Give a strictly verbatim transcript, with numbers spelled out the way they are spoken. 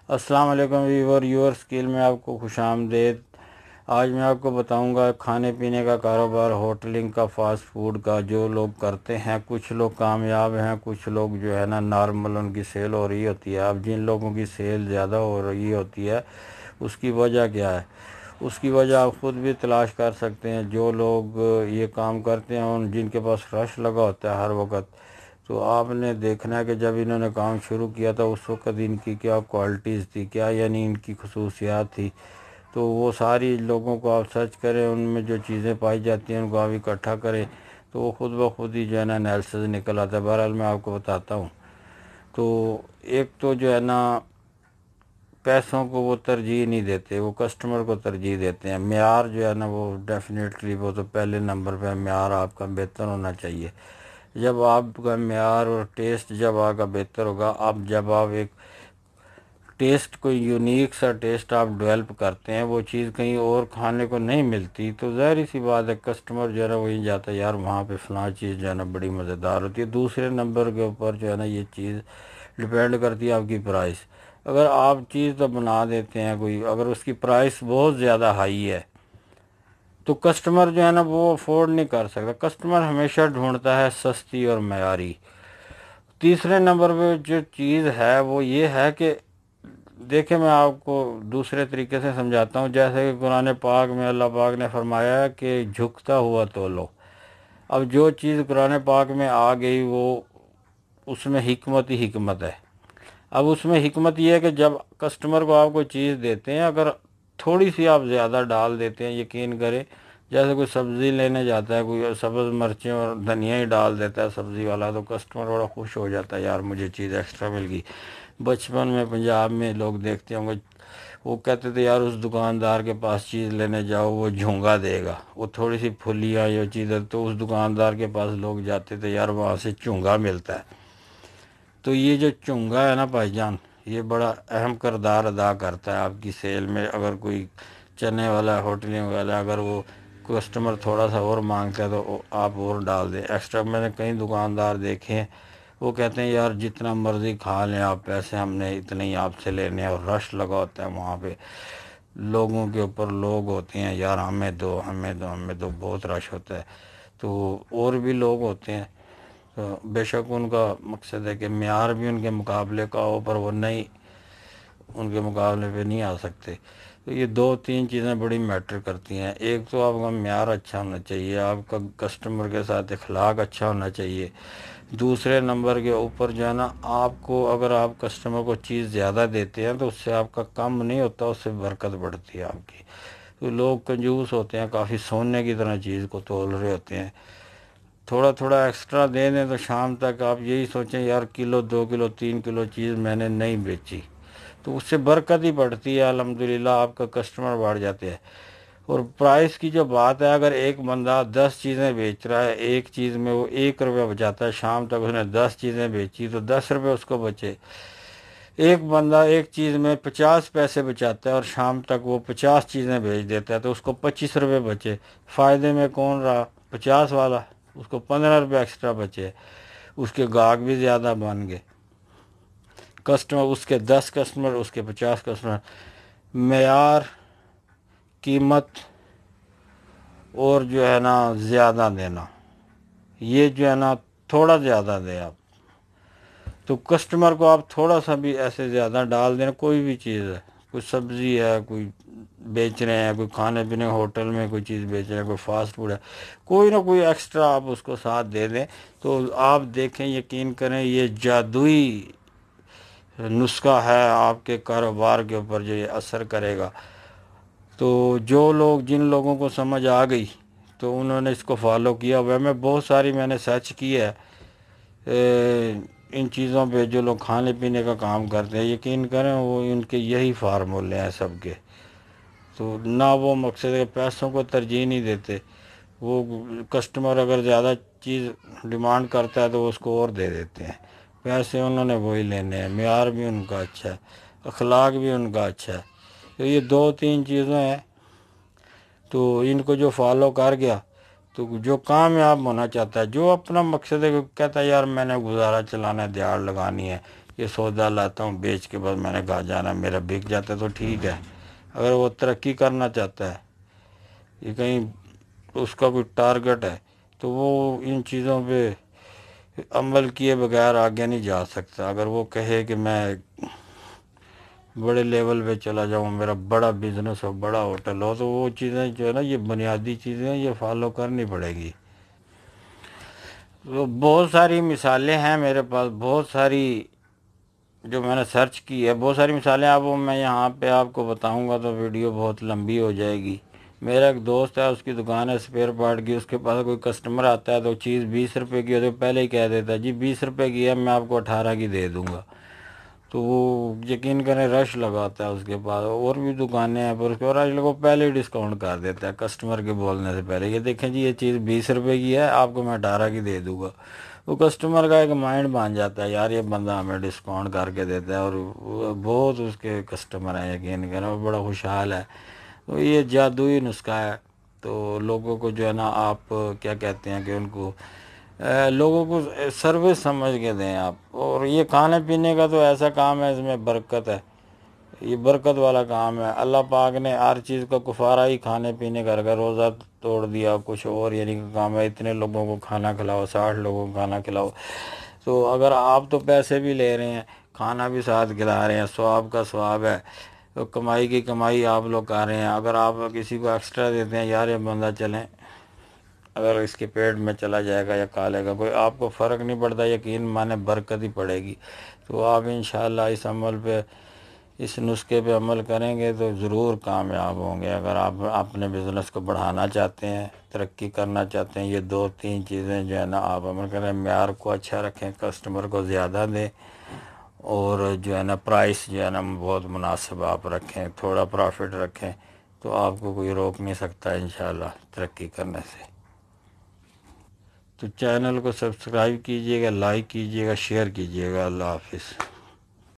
السلام علیکم ویور your skill میں آپ کو خوش آمدید۔ آج میں آپ کو بتاؤں گا کھانے پینے کا کاروبار، ہوٹلنگ کا، فاسٹ فوڈ کا جو لوگ کرتے ہیں۔ کچھ لوگ کامیاب ہیں، کچھ لوگ جو ہے نا نارمل ان کی سیل ہو رہی ہوتی ہے۔ اب جن لوگوں کی سیل زیادہ ہو رہی ہوتی ہے اس کی وجہ کیا ہے؟ اس کی وجہ آپ خود بھی تلاش کر سکتے ہیں۔ جو لوگ یہ کام کرتے ہیں ان جن کے پاس رش لگا ہوتا ہے ہر وقت، تو آپ نے دیکھنا ہے کہ جب انہوں نے کام شروع کیا تھا اس وقت ان کی کیا کوالٹیز تھی، کیا یعنی ان کی خصوصیات تھی۔ تو وہ ساری لوگوں کو آپ سرچ کریں، ان میں جو چیزیں پائی جاتی ہیں ان کو آپ اکٹھا کریں تو وہ خود بخود ہی جو ہے نا انالیسز نکل آتا ہے۔ بہرحال میں آپ کو بتاتا ہوں۔ تو ایک تو جو ہے نا پیسوں کو وہ ترجیح نہیں دیتے، وہ کسٹمر کو ترجیح دیتے ہیں۔ معیار جو ہے نا وہ ڈیفینیٹلی وہ تو پہلے نمبر پہ معیار آپ کا بہتر ہونا چاہیے۔ جب آپ کا معیار اور ٹیسٹ جب آپ کا بہتر ہوگا، اب جب آپ ایک ٹیسٹ کوئی یونیک سا ٹیسٹ آپ ڈیولپ کرتے ہیں، وہ چیز کہیں اور کھانے کو نہیں ملتی، تو ظاہر سی بات ہے کسٹمر جو ہے نا وہیں جاتا ہے، یار وہاں پہ فلاں چیز جو ہے نا بڑی مزیدار ہوتی ہے۔ دوسرے نمبر کے اوپر جو ہے نا یہ چیز ڈپینڈ کرتی ہے آپ کی پرائس۔ اگر آپ چیز تو بنا دیتے ہیں کوئی، اگر اس کی پرائس بہت زیادہ ہائی ہے تو کسٹمر جو ہے نا وہ افورڈ نہیں کر سکتا۔ کسٹمر ہمیشہ ڈھونڈتا ہے سستی اور معیاری۔ تیسرے نمبر پہ جو چیز ہے وہ یہ ہے کہ دیکھیں میں آپ کو دوسرے طریقے سے سمجھاتا ہوں۔ جیسے کہ قرآن پاک میں اللہ پاک نے فرمایا ہے کہ جھکتا ہوا تولو۔ اب جو چیز قرآن پاک میں آ گئی وہ اس میں حکمت ہی حکمت ہے۔ اب اس میں حکمت یہ ہے کہ جب کسٹمر کو آپ کوئی چیز دیتے ہیں، اگر تھوڑی سی آپ زیادہ ڈال دیتے ہیں، یقین کریں جیسے کوئی سبزی لینے جاتا ہے، کوئی سبز مرچیں اور دھنیا ہی ڈال دیتا ہے سبزی والا، تو کسٹمر بڑا خوش ہو جاتا ہے، یار مجھے چیز ایکسٹرا مل گئی۔ بچپن میں پنجاب میں لوگ دیکھتے ہوں گے، وہ کہتے تھے یار اس دکاندار کے پاس چیز لینے جاؤ وہ جھونگا دے گا، وہ تھوڑی سی پھلیاں یا چیزیں، تو اس دکاندار کے پاس لوگ جاتے تھے، یار وہاں سے چونگا ملتا ہے۔ تو یہ جو چونگا ہے نا بھائی جان، یہ بڑا اہم کردار ادا کرتا ہے آپ کی سیل میں۔ اگر کوئی چنے والا ہوٹلنگ والا اگر وہ کسٹمر تھوڑا سا اور مانگتا ہے تو آپ اور ڈال دیں ایکسٹرا۔ میں نے کئی دکاندار دیکھے ہیں وہ کہتے ہیں یار جتنا مرضی کھا لیں آپ، پیسے ہم نے اتنے ہی آپ سے لینے ہیں، اور رش لگا ہوتا ہے وہاں پہ، لوگوں کے اوپر لوگ ہوتے ہیں، یار ہمیں دو ہمیں دو ہمیں دو، بہت رش ہوتا ہے۔ تو اور بھی لوگ ہوتے ہیں، تو بے شک ان کا مقصد ہے کہ معیار بھی ان کے مقابلے کا ہو، پر وہ نہیں ان کے مقابلے پہ نہیں آ سکتے۔ تو یہ دو تین چیزیں بڑی میٹر کرتی ہیں۔ ایک تو آپ کا معیار اچھا ہونا چاہیے، آپ کا کسٹمر کے ساتھ اخلاق اچھا ہونا چاہیے۔ دوسرے نمبر کے اوپر جو ہے نا آپ کو، اگر آپ کسٹمر کو چیز زیادہ دیتے ہیں تو اس سے آپ کا کم نہیں ہوتا، اس سے برکت بڑھتی ہے آپ کی۔ تو لوگ کنجوس ہوتے ہیں، کافی سونے کی طرح چیز کو تول رہے ہوتے ہیں، تھوڑا تھوڑا ایکسٹرا دے دیں تو شام تک آپ یہی سوچیں یار کلو دو کلو تین کلو چیز میں نے نہیں بیچی، تو اس سے برکت ہی بڑھتی ہے، الحمدللہ آپ کا کسٹمر بڑھ جاتے ہیں۔ اور پرائس کی جو بات ہے، اگر ایک بندہ دس چیزیں بیچ رہا ہے، ایک چیز میں وہ ایک روپیہ بچاتا ہے، شام تک اس نے دس چیزیں بیچی تو دس روپے اس کو بچے۔ ایک بندہ ایک چیز میں پچاس پیسے بچاتا ہے اور شام تک وہ پچاس چیزیں بیچ دیتا ہے تو اس کو پچیس روپے بچے۔ فائدے میں کون رہا؟ پچاس والا، اس کو پندرہ روپے ایکسٹرا بچے، اس کے گاہک بھی زیادہ بن گئے، کسٹمر اس کے دس کسٹمر، اس کے پچاس کسٹمر۔ معیار، قیمت اور جو ہے نا زیادہ دینا، یہ جو ہے نا تھوڑا زیادہ دیں آپ، تو کسٹمر کو آپ تھوڑا سا بھی ایسے زیادہ ڈال دینا۔ کوئی بھی چیز ہے، کوئی سبزی ہے، کوئی بیچ رہے ہیں، کوئی کھانے پینے ہوٹل میں کوئی چیز بیچ رہے ہیں، کوئی فاسٹ فوڈ ہے، کوئی نہ کوئی ایکسٹرا آپ اس کو ساتھ دے دیں، تو آپ دیکھیں، یقین کریں یہ جادوئی نسخہ ہے آپ کے کاروبار کے اوپر جو یہ اثر کرے گا۔ تو جو لوگ جن لوگوں کو سمجھ آ گئی تو انہوں نے اس کو فالو کیا ہوا ہے۔ میں بہت ساری میں نے سرچ کی ہے ان چیزوں پہ، جو لوگ کھانے پینے کا کام کرتے ہیں، یقین کریں وہ ان کے یہی فارمولے ہیں سب کے۔ تو نہ وہ مقصد ہے، پیسوں کو ترجیح نہیں دیتے، وہ کسٹمر اگر زیادہ چیز ڈیمانڈ کرتا ہے تو وہ اس کو اور دے دیتے ہیں، پیسے انہوں نے وہی لینے ہیں۔ معیار بھی ان کا اچھا ہے، اخلاق بھی ان کا اچھا ہے۔ تو یہ دو تین چیزیں ہیں، تو ان کو جو فالو کر گیا تو جو کامیاب ہونا چاہتا ہے، جو اپنا مقصد ہے، کہتا ہے یار میں نے گزارا چلانا ہے، دیہڑ لگانی ہے، یہ سودا لاتا ہوں بیچ کے بعد میں نے کہا جانا میرا بک جاتا ہے تو ٹھیک ہے. اگر وہ ترقی کرنا چاہتا ہے، یہ کہیں اس کا کوئی ٹارگٹ ہے، تو وہ ان چیزوں پہ عمل کیے بغیر آگے نہیں جا سکتا. اگر وہ کہے کہ میں بڑے لیول پہ چلا جاؤں، میرا بڑا بزنس ہو، بڑا ہوٹل ہو، تو وہ چیزیں جو ہے نا، یہ بنیادی چیزیں یہ فالو کرنی پڑے گی. تو بہت ساری مثالیں ہیں میرے پاس، بہت ساری جو میں نے سرچ کی ہے، بہت ساری مثالیں. اب وہ میں یہاں پہ آپ کو بتاؤں گا تو ویڈیو بہت لمبی ہو جائے گی. میرا ایک دوست ہے، اس کی دکان ہے اسپیئر پارٹ کی. اس کے پاس کوئی کسٹمر آتا ہے تو چیز بیس روپے کی ہوتی ہے، پہلے ہی کہہ دیتا ہے جی بیس روپے کی ہے، میں آپ کو اٹھارہ کی دے دوں گا. تو وہ یقین کریں رش لگاتا ہے اس کے پاس. اور بھی دکانیں ہیں پر اس کو رش لگو پہلے ہی ڈسکاؤنٹ کر دیتا ہے کسٹمر کے بولنے سے پہلے. یہ دیکھیں جی یہ چیز بیس روپے کی ہے، آپ کو میں اٹھارہ کی دے دوں گا. وہ کسٹمر کا ایک مائنڈ بن جاتا ہے، یار یہ بندہ ہمیں ڈسکاؤنٹ کر کے دیتا ہے. اور بہت اس کے کسٹمر ہیں، یقین کریں وہ بڑا خوشحال ہے. تو یہ جادوئی نسخہ ہے. تو لوگوں کو جو ہے نا، آپ کیا کہتے ہیں کہ ان کو لوگوں کو سروس سمجھ کے دیں آپ. اور یہ کھانے پینے کا تو ایسا کام ہے، اس میں برکت ہے، یہ برکت والا کام ہے. اللہ پاک نے ہر چیز کا کفارہ ہی کھانے پینے کا رکھا. روزہ توڑ دیا، کچھ اور یعنی کہ کام ہے، اتنے لوگوں کو کھانا کھلاؤ، ساٹھ لوگوں کو کھانا کھلاؤ. تو اگر آپ تو پیسے بھی لے رہے ہیں، کھانا بھی ساتھ کھلا رہے ہیں، ثواب کا ثواب ہے. تو کمائی کی کمائی آپ لوگ کر رہے ہیں. اگر آپ کسی کو ایکسٹرا دیتے ہیں، یار یہ بندہ چلیں اگر اس کے پیٹ میں چلا جائے گا یا کھا لے گا، کوئی آپ کو فرق نہیں پڑتا، یقین مانے برکت ہی پڑے گی. تو آپ انشاءاللہ اس عمل پہ، اس نسخے پہ عمل کریں گے تو ضرور کامیاب ہوں گے. اگر آپ اپنے بزنس کو بڑھانا چاہتے ہیں، ترقی کرنا چاہتے ہیں، یہ دو تین چیزیں جو ہے نا آپ عمل کریں. معیار کو اچھا رکھیں، کسٹمر کو زیادہ دیں، اور جو ہے نا پرائس جو ہے نا بہت مناسب آپ رکھیں، تھوڑا پروفٹ رکھیں، تو آپ کو کوئی روک نہیں سکتا انشاءاللہ ترقی کرنے سے. تو چینل کو سبسکرائب کیجئے گا، لائک کیجئے گا، شیئر کیجئے گا. اللہ حافظ.